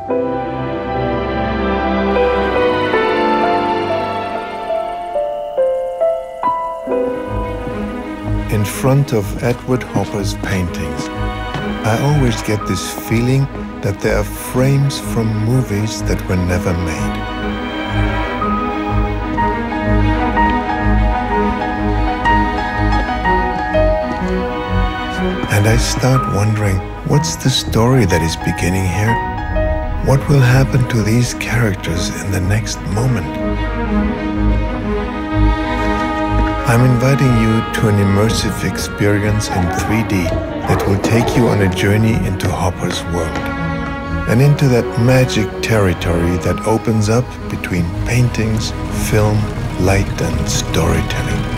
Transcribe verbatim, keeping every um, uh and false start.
In front of Edward Hopper's paintings, I always get this feeling that they are frames from movies that were never made. And I start wondering, what's the story that is beginning here? What will happen to these characters in the next moment? I'm inviting you to an immersive experience in three D that will take you on a journey into Hopper's world and into that magic territory that opens up between paintings, film, light, and storytelling.